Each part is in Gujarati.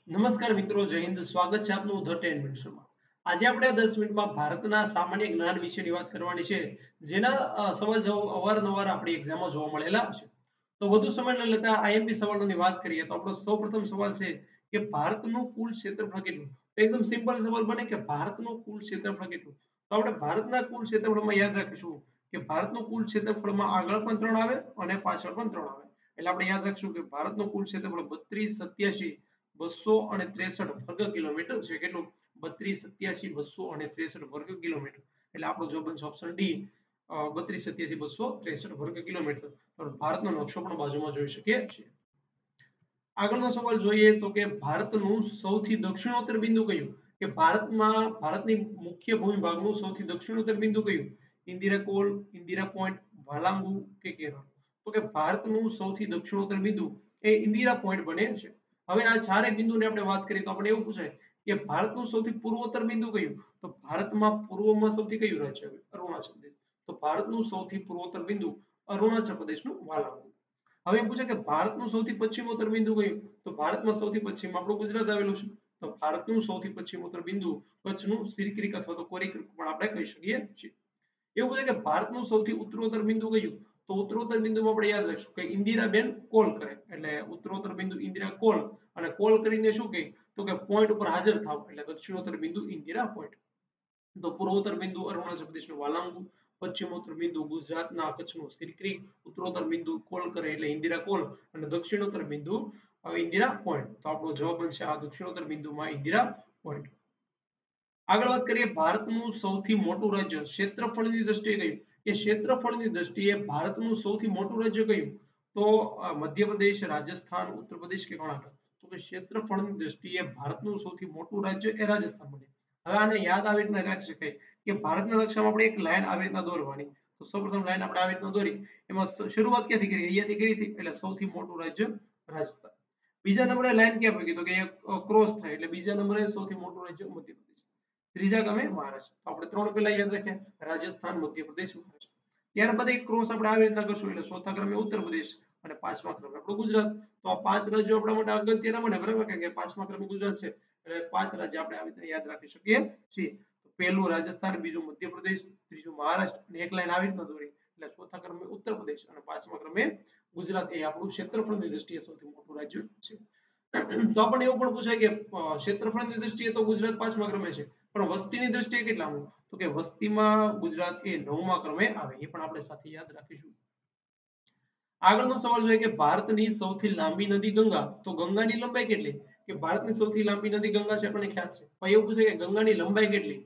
નમસ્કાર મિત્રો, જય હિન્દ. સ્વાગત છે આપનું ધ 10 મિનિટ્સમાં. આજે આપણે 10 મિનિટમાં ભારતના સામાન્ય જ્ઞાન વિશેની વાત કરવાની છે, જેના સવાલ જવાબ અવારનવાર આપણી એક્ઝામમાં જોવા મળેલા છે. તો વધુ સમય ન લેતા આઈએમપી સવાલોની વાત કરીએ તો આપણો સૌપ્રથમ સવાલ છે કે ભારતનું કુલ ક્ષેત્રફળ કેટલું. તો એકદમ સિમ્પલ સવાલ બને કે ભારતનું કુલ ક્ષેત્રફળ કેટલું. તો આપણે ભારતના કુલ ક્ષેત્રફળમાં યાદ રાખીશું કે ભારતનું કુલ ક્ષેત્રફળમાં આગળ પણ 3 આવે અને પાછળ પણ 3 આવે. એટલે આપણે યાદ રાખીશું કે ભારતનું કુલ ક્ષેત્રફળ 3287 વર્ગ કિલોમીટર છે. કેટલું? 3287 વર્ગ કિલોમીટર. એટલે આપણો જવાબ બનશે ઓપ્શન ડી, 3287 વર્ગ કિલોમીટર. ભારતનો નકશો પણ બાજુમાં જોઈ શકીએ છીએ. આગળનો સવાલ જોઈએ તો કે ભારતનું સૌથી દક્ષિણોત્તર બિંદુ કયું? કે ભારતની મુખ્ય ભૂમિભાગનું સૌથી દક્ષિણોત્તર બિંદુ કયું? ઇન્દિરા કોલ, ઇન્દિરા પોઈન્ટ, વાલાંગુ કે કેરળ? તો કે ભારતનું સૌથી દક્ષિણોત્તર બિંદુ એ ઇન્દિરા પોઈન્ટ બને છે. હવે આ ચારે બિંદુની આપણે વાત કરીએ તો આપણે એવું પૂછાય કે ભારતનું સૌથી પૂર્વોત્તર બિંદુ કયું? તો ભારતમાં પૂર્વમાં સૌથી કયું રાજ્ય આવે? અરુણાચલ પ્રદેશ. તો ભારતનું સૌથી પૂર્વોત્તર બિંદુ અરુણાચલ પ્રદેશનું વાલાંગુ. હવે એમ પૂછે કે ભારતનું સૌથી પશ્ચિમોત્તર બિંદુ કયું? તો ભારતમાં સૌથી પશ્ચિમમાં આપણું ગુજરાત આવેલું છે. તો ભારતનું સૌથી પશ્ચિમોત્તર બિંદુ કચ્છનું સિરક્રીક અથવા તો કોરીક્રીક પણ આપણે કહી શકીએ છીએ. એવું પૂછે કે ભારતનું સૌથી ઉત્તરોત્તર બિંદુ કયું? તો ઉત્તરોત્તર બિંદુમાં આપણે યાદ રાખશું કે ઇન્દિરાબેન કોલ કરે. એટલે ઉત્તરોત્તર બિંદુ ઇન્દિરા કોલ, અને કોલ કરીને શું કહે? તો કે પોઈન્ટ ઉપર હાજર થાવ. એટલે દક્ષિણોત્તર બિંદુ ઇન્દિરા પોઈન્ટ. તો પૂર્વોત્તર બિંદુ અરુણાચલ પ્રદેશનું વાલાંગુ, પશ્ચિમોત્તર બિંદુ ગુજરાતના કચ્છનું સિરક્રીક, ઉત્તરોત્તર બિંદુ કોલ કરે એટલે ઇન્દિરા કોલ, અને દક્ષિણોત્તર બિંદુ ઇન્દિરા પોઈન્ટ. તો આપણો જવાબ બનશે આ દક્ષિણોત્તર બિંદુમાં ઇન્દિરા પોઈન્ટ. આગળ વાત કરીએ ભારતનું સૌથી મોટું રાજ્ય ક્ષેત્રફળની દ્રષ્ટિએ કયું? કે ક્ષેત્રફળની દ્રષ્ટિએ ભારતનું સૌથી મોટું રાજ્ય કયું? તો મધ્યપ્રદેશ, રાજસ્થાન, ઉત્તર પ્રદેશ કે કર્ણાટક? તો કે ક્ષેત્રફળની દ્રષ્ટિએ ભારતનું સૌથી મોટું રાજ્ય એ રાજસ્થાન બને. હવે આને યાદ આવી રીતના રાખી શકાય કે ભારતના નકશામાં આપણે એક લાઈન આવી રીતના દોરવાની. તો સૌપ્રથમ લાઈન આપણે આવી રીતના દોરી, એમાં શરૂઆત ક્યાંથી કરી? અહીંયાથી કરી હતી. એટલે સૌથી મોટું રાજ્ય રાજસ્થાન. બીજા નંબરે લાઈન ક્યાં પડી? તો કે ક્રોસ થાય એટલે બીજા નંબરે સૌથી મોટું રાજ્ય મધ્યપ્રદેશ. ત્રીજા ક્રમે મહારાષ્ટ્ર. તો આપણે 3 પહેલા યાદ રાખ્યા, રાજસ્થાન, મધ્યપ્રદેશ, મહારાષ્ટ્ર. ત્યારબાદ એક ક્રોસ આપણે આવી રીતના કરશું એટલે ચોથા ક્રમે ઉત્તર પ્રદેશ અને પાંચમા ક્રમે આપણું ગુજરાત. તો આ 5 રાજ્યો આપણા માટે અગત્યના બને, બરાબર? કારણ કે પાંચમા ક્રમે ગુજરાત છે એટલે 5 રાજ્ય આપણે આવી રીતે યાદ રાખી શકીએ છીએ. તો પહેલું રાજસ્થાન, બીજું મધ્યપ્રદેશ, ત્રીજું મહારાષ્ટ્ર, અને એક લાઈન આવી રીતના દોરી એટલે ચોથા ક્રમે ઉત્તર પ્રદેશ અને પાંચમા ક્રમે ગુજરાત. એ આપણું ક્ષેત્રફળની દ્રષ્ટિએ સૌથી મોટું રાજ્ય છે. તો આપણને એવું પણ પૂછાય કે ક્ષેત્રફળની દ્રષ્ટિએ તો ગુજરાત પાંચમા ક્રમે છે, પણ વસ્તીની દ્રષ્ટિએ કેટલામું? તો કે વસ્તીમાં ગુજરાત એ 9મા ક્રમે આવે. એ પણ આપણે સાથે યાદ રાખીશું. આગળનો સવાલ જોઈએ કે ભારતની સૌથી લાંબી નદી ગંગા. તો ગંગાની લંબાઈ કેટલી? કે ભારતની સૌથી લાંબી નદી ગંગા છે, આપણને ખ્યાલ છે. પણ એવું પૂછે કે ગંગાની લંબાઈ કેટલી?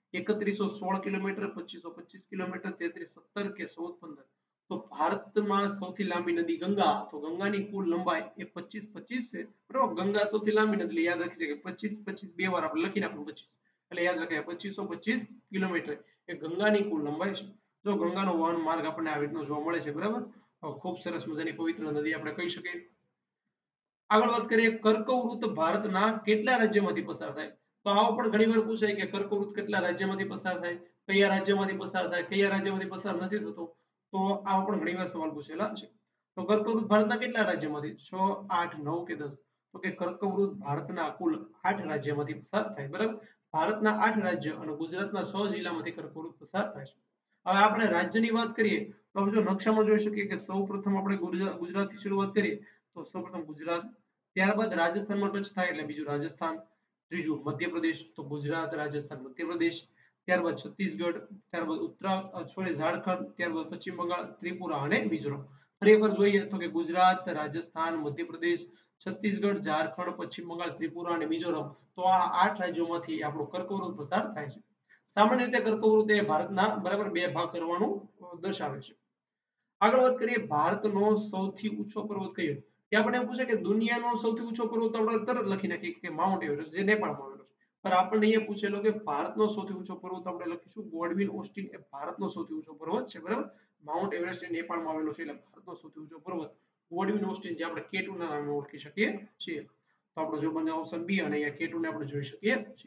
3116 કિલોમીટર, 2525 કિલોમીટર, 3317 કે 1415? તો ભારતમાં સૌથી લાંબી નદી ગંગા. તો ગંગાની કુલ લંબાઈ એ 2525 છે, બરાબર? ગંગા સૌથી લાંબી નદી એટલે યાદ રાખી શકે 2525 બે વાર આપણે લખી નાખવું 25, એટલે યાદ રખાય 2525 કિલોમીટર એ ગંગાની કુલ લંબાઈ છે. જો ગંગાનો વહન માર્ગ આપણને આવી રીતનો જોવા મળે છે, બરાબર? ખૂબ સરસ મજાની પવિત્ર નદી આપણે કહી શકીએ. આગળ વાત કરીએ કર્કવૃત ભારતના કેટલા રાજ્યમાંથી પસાર થાય? તો આવો પણ ઘણી વાર પૂછાય કે કર્કવૃત કેટલા રાજ્યમાંથી પસાર થાય, કયા રાજ્યમાંથી પસાર થાય, કયા રાજ્યમાંથી પસાર નથી થતો. તો આવો પણ ઘણી વાર સવાલ પૂછેલા છે. તો કર્કવૃત ભારતના કેટલા રાજ્યમાંથી? 6, 8, 9 કે 10? તો કે કર્કવૃત ભારતના કુલ 8 રાજ્યમાંથી પસાર થાય, બરાબર? ભારતના 8 રાજ્ય અને ગુજરાતના 6 જિલ્લામાંથી કર્કવૃત પસાર થાય છે. હવે આપણે રાજ્યની વાત કરીએ તો આપણે જો નકશામાં જોઈ શકીએ કે સૌપ્રથમ આપણે ગુજરાતથી શરૂઆત કરીએ તો સૌપ્રથમ ગુજરાત, ત્યારબાદ રાજસ્થાનમાં ટચ થાય એટલે બીજું રાજસ્થાન, ત્રીજું મધ્યપ્રદેશ. તો ગુજરાત, રાજસ્થાન, મધ્યપ્રદેશ. ત્યારબાદ છત્તીસગઢ, ત્યારબાદ ઝારખંડ, ત્યારબાદ પશ્ચિમ બંગાળ, ત્રિપુરા અને મિઝોરમ. ફરી એકવાર જોઈએ તો કે ગુજરાત, રાજસ્થાન, મધ્યપ્રદેશ, છત્તીસગઢ, ઝારખંડ, પશ્ચિમ બંગાળ, ત્રિપુરા અને મિઝોરમ. તો આ 8 રાજ્યોમાંથી આપણો કર્કવૃત પસાર થાય છે. સામાન્ય રીતે કર્કવૃત એ ભારતના બરાબર 2 ભાગ કરવાનું દર્શાવે છે. આગળ વાત કરીએ ભારતનો સૌથી ઊંચો પર્વત કયો? કે આપણે એમ પૂછે કે દુનિયાનો સૌથી ઊંચો પર્વત આપણે તરત લખી નાખીએ કે માઉન્ટ એવરેસ્ટ, જે નેપાળમાં આવેલો છે. પણ આપણને એ પૂછેલો કે ભારતનો સૌથી ઊંચો પર્વત આપણે લખીશું ગોડવિન ઓસ્ટિન એ ભારતનો સૌથી ઊંચો પર્વત છે, બરાબર? માઉન્ટ એવરેસ્ટ એ નેપાળમાં આવેલો છે એટલે ભારતનો સૌથી ઊંચો પર્વત ગોડવિન ઓસ્ટિન, જે આપણે K2 ના નામે ઓળખી શકીએ છીએ. તો આપણો જવાબ બને ઓપ્શન બી, અને અહીંયા K2 ને આપણે જોઈ શકીએ છીએ.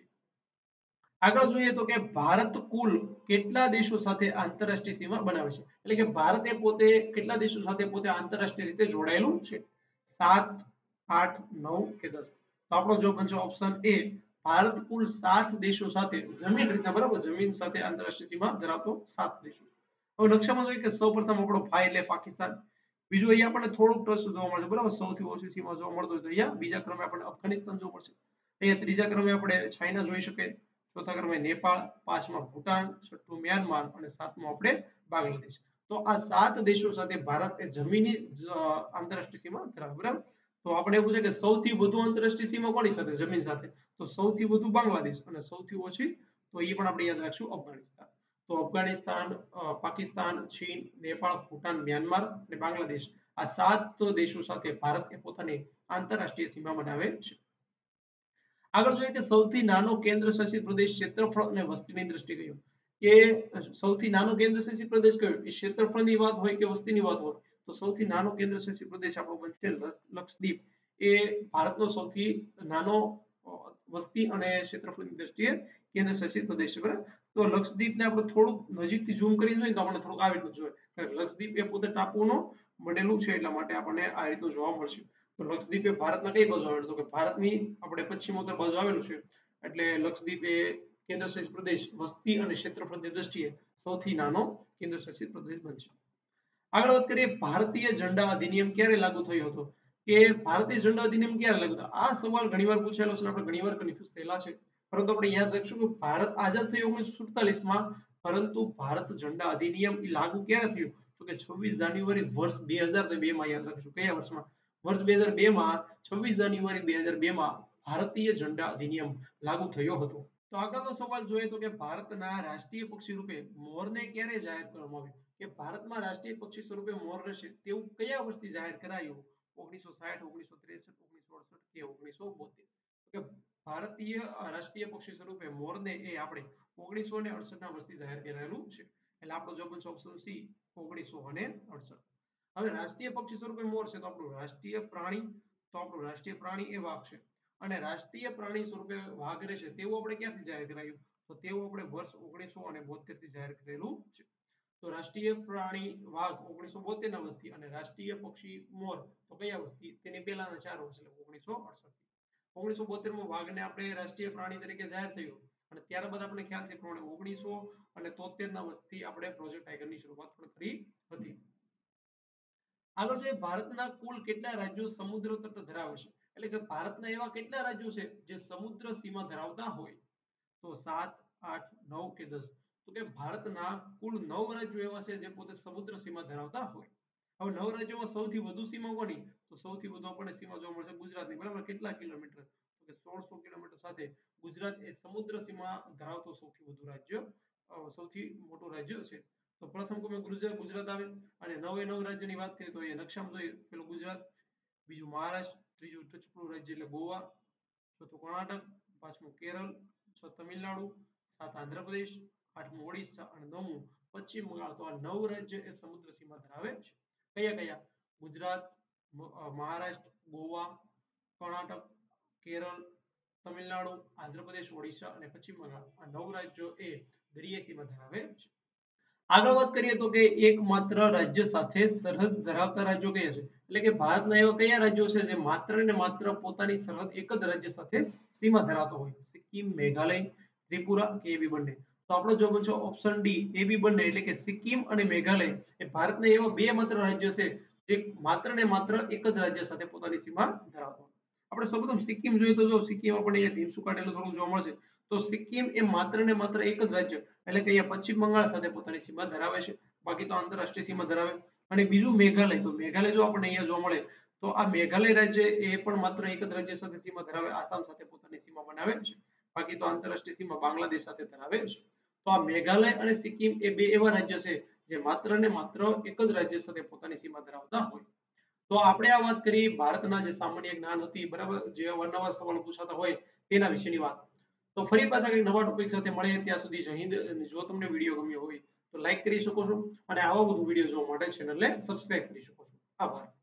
આગળ જોઈએ તો કે ભારત કુલ કેટલા દેશો સાથે આંતરરાષ્ટ્રીય સીમા બનાવે છે? એટલે કે ભારતે પોતે કેટલા દેશો સાથે પોતે આંતરરાષ્ટ્રીય રીતે જોડાયેલું છે? 7, 8, 9 કે 10? તો આપણો જવાબ બનશે ઓપ્શન એ, ભારત કુલ 7 દેશો સાથે જમીન રીતના, બરાબર, જમીન સાથે આંતરરાષ્ટ્રીય સીમા ધરાવતો 7 દેશો. હવે નકશામાં જોઈએ કે સૌપ્રથમ આપણો ભાઈ એટલે પાકિસ્તાન, બીજું અહીંયા આપણને થોડુંક ટ્રસ્ટ જોવા મળશે, બરાબર, સૌથી ઓછી સીમા જોવા મળતો હોય તો અહીંયા બીજા ક્રમે આપણને અફઘાનિસ્તાન જોવા મળશે, અહીંયા ત્રીજા ક્રમે આપણે ચાઇના જોઈ શકીએ, ચોથા ક્રમે નેપાળ, પાંચમા ભૂટાન, છઠ્ઠું મ્યાનમાર અને સાતમું આપણે બાંગ્લાદેશ. તો આ 7 દેશો સાથે ભારત એ જમીની આંતરરાષ્ટ્રીય સીમા ધરાવે, બરાબર. તો આપણે એવું છે કે સૌથી વધુ આંતરરાષ્ટ્રીય સીમા કોની સાથે, જમીન સાથે, તો સૌથી વધુ બાંગ્લાદેશ અને સૌથી ઓછી, તો એ પણ આપણે યાદ રાખશું, અફઘાનિસ્તાન. તો અફઘાનિસ્તાન, પાકિસ્તાન, ચીન, નેપાળ, ભૂટાન, મ્યાનમાર અને બાંગ્લાદેશ, આ 7 દેશો સાથે ભારત એ પોતાની આંતરરાષ્ટ્રીય સીમા બનાવે છે. આગળ જોઈએ કે સૌથી નાનો કેન્દ્ર શાસિત પ્રદેશ ક્ષેત્રફળ અને વસ્તીની દ્રષ્ટિએ કયો, કે સૌથી નાનો કેન્દ્ર શાસિત પ્રદેશ કયો, એ ક્ષેત્રફળની વાત હોય કે વસ્તીની વાત હોય, તો સૌથી નાનો કેન્દ્ર શાસિત પ્રદેશ આપણો બનશે લક્ષદ્વીપ. એ ભારતનો સૌથી નાનો વસ્તી અને ક્ષેત્રફળની દ્રષ્ટિએ કેન્દ્ર શાસિત પ્રદેશ છે, બરાબર. તો લક્ષદ્વીપને આપણે થોડુંક નજીકથી ઝૂમ કરીને જોઈએ તો આપણને થોડુંક આ રીતનું જોઈએ, કારણ લક્ષદ્વીપ એ પોતે ટાપુનો બનેલું છે, એટલા માટે આપણને આ રીતનું જોવા મળશે. તો લક્ષદ્વીપ એ ભારતના કઈ બાજુ આવેલું, તો કે ભારતની આપણે પશ્ચિમોત્તર બાજુ આવેલું છે, એટલે લક્ષદ્વીપ એ કેન્દ્ર શાસિત પ્રદેશ વસ્તી અને ક્ષેત્રફળની દ્રષ્ટિએ સૌથી નાનો કેન્દ્ર શાસિત પ્રદેશ બનશે. આગળ વાત કરીએ, ભારતીય ઝંડા અધિનિયમ ક્યારે લાગુ થયો હતો, કે ભારતીય ઝંડા અધિનિયમ ક્યારે લાગુ થયો, આ સવાલ ઘણીવાર પૂછાયેલો છે, આપણે ઘણીવાર કન્ફ્યુઝ થયેલા છે, પરંતુ આપણે યાદ રાખશું કે ભારત આઝાદ થયું 1947 માં, પરંતુ ભારત ઝંડા અધિનિયમ એ લાગુ ક્યારે થયું, તો કે 26 જાન્યુઆરી વર્ષ 2002 માં, યાદ રાખશું કયા વર્ષમાં, વર્ષ 2002 માં, 26 જાન્યુઆરી 2002 માં ભારતીય ઝંડા અધિનિયમ લાગુ થયો હતો. તો આગળનો સવાલ જોઈએ તો કે ભારતના રાષ્ટ્રીય પક્ષી રૂપે મોરને ક્યારે જાહેર કરવામાં આવ્યું, કે ભારતમાં રાષ્ટ્રીય પક્ષી સ્વરૂપે મોર રહેશે તેવું કયા વર્ષથી જાહેર કરાયું, 1960, 1963, 1968 કે 1972. કે ભારતીય રાષ્ટ્રીય પક્ષી સ્વરૂપે મોરને એ આપણે 1968 ના વર્ષથી જાહેર કરાયેલું છે, એટલે આપણો જવાબ છે ઓપ્શન સી, 1968. હવે રાષ્ટ્રીય પક્ષી સ્વરૂપે મોર છે, તો આપણું રાષ્ટ્રીય પ્રાણી, તો આપણું રાષ્ટ્રીય પ્રાણી એ વાઘ છે, અને રાષ્ટ્રીય પ્રાણી સ્વરૂપે વાઘ રહેશે તેવું આપણે ક્યાંથી જાહેર કરાયું, તો તેવું આપણે વર્ષ 1972 થી જાહેર કરેલું છે. તો રાષ્ટ્રીય પ્રાણી વાઘ 1972 ના વર્ષથી અને રાષ્ટ્રીય પક્ષી મોર તો કયા વર્ષથી, તેની પહેલાના 4 વર્ષ એટલે 1968. 1972 માં વાઘને આપણે રાષ્ટ્રીય પ્રાણી તરીકે જાહેર થયું, અને ત્યારબાદ આપણે ખ્યાલ છે પ્રમાણે 1973 ના વર્ષથી આપણે પ્રોજેક્ટ ટાઈગરની શરૂઆત પણ કરી હતી. આગળ જોઈએ, ભારતના કુલ કેટલા રાજ્યો સમુદ્ર તટ ધરાવે છે, એટલે કે ભારતના એવા કેટલા રાજ્યો છે જે સમુદ્ર સીમા ધરાવતા હોય, તો 7, 8, 9 કે 10, તો કે ભારતના કુલ 9 રાજ્યો એવા છે જે પોતે સમુદ્ર સીમા ધરાવતા હોય. હવે 9 રાજ્યોમાં સૌથી વધુ સીમા કોની, તો સૌથી વધુ આપણને સીમા જોવા મળશે ગુજરાતની, બરાબર, કેટલા કિલોમીટર, તો કે 1600 કિલોમીટર સાથે ગુજરાત એ સમુદ્ર સીમા ધરાવતો સૌથી વધુ રાજ્ય, સૌથી મોટું રાજ્ય છે. તો પ્રથમ ક્રમે ગુજરાત આવે, અને 9 રાજ્યની વાત કરીએ તો એ નકશામાં જોઈએ, પેલું ગુજરાત, બીજું મહારાષ્ટ્ર, ત્રીજું ટચુકડું રાજ્ય એટલે ગોવા, ચોથું કર્ણાટક, પાંચમું કેરળ, છ તમિલનાડુ, સાત આંધ્રપ્રદેશ, આઠમું ઓડિશા અને નવમું પશ્ચિમ બંગાળ. તો આ 9 રાજ્ય એ સમુદ્ર સીમા ધરાવે છે. કયા કયા, ગુજરાત, મહારાષ્ટ્ર, ગોવા, કર્ણાટક, કેરળ, તમિલનાડુ, આંધ્રપ્રદેશ, ઓડિશા અને પશ્ચિમ બંગાળ, આ 9 રાજ્યો એ દરિયાઈ સીમા ધરાવે છે. આગળ વાત કરીએ તો કે એકમાત્ર રાજ્ય સાથે સરહદ ધરાવતા રાજ્યો કયા છે, એટલે કે ભારતના એવા કયા રાજ્યો છે જે માત્ર ને માત્ર પોતાની સરહદ એક જ રાજ્ય સાથે સીમા ધરાવતા હોય, સિક્કિમ, મેઘાલય, ત્રિપુરા કે એ બી બંને. તો આપણો જવાબ છે ઓપ્શન ડી, એ બી બંને, એટલે કે સિક્કિમ અને મેઘાલય એ ભારતના એવા બે માત્ર રાજ્યો છે જે માત્ર ને માત્ર એક જ રાજ્ય સાથે પોતાની સીમા ધરાવતા હોય. આપણે સૌપ્રથમ સિક્કિમ જોઈએ તો જો સિક્કિમ આપણને અહીંયા ઢીમસું કાઢેલું થોડું જોવા મળશે, તો સિક્કિમ એ માત્ર ને માત્ર એક જ રાજ્ય, એટલે કે અહીંયા પશ્ચિમ બંગાળ સાથે પોતાની સીમા ધરાવે છે, બાકી તો આંતરરાષ્ટ્રીય સીમા ધરાવે. અને બીજું મેઘાલય, તો મેઘાલય જો આપણને અહીંયા જોવા મળે, તો આ મેઘાલય રાજ્ય એ પણ માત્ર એક જ રાજ્ય સાથે સીમા ધરાવે, આસામ સાથે પોતાની સીમા બનાવે છે, બાકી તો આંતરરાષ્ટ્રીય સીમા બાંગ્લાદેશ સાથે ધરાવે છે. તો આ મેઘાલય અને સિક્કિમ એ બે એવા રાજ્ય છે જે માત્ર ને માત્ર એક જ રાજ્ય સાથે પોતાની સીમા ધરાવતા હોય. તો આપણે આ વાત કરી ભારતના જે સામાન્ય જ્ઞાન હતી, બરાબર, જે અવારનવાર સવાલ પૂછાતા હોય તેના વિશેની વાત. તો ફરી પાછા કંઈક નવા ટોપિક સાથે મળીએ, ત્યાં સુધી જય હિન્દ. જો તમને વિડીયો ગમ્યો હોય તો લાઈક કરી શકો છો, અને આવા બધું વિડીયો જોવા માટે ચેનલને સબસ્ક્રાઇબ કરી શકો છો. આભાર.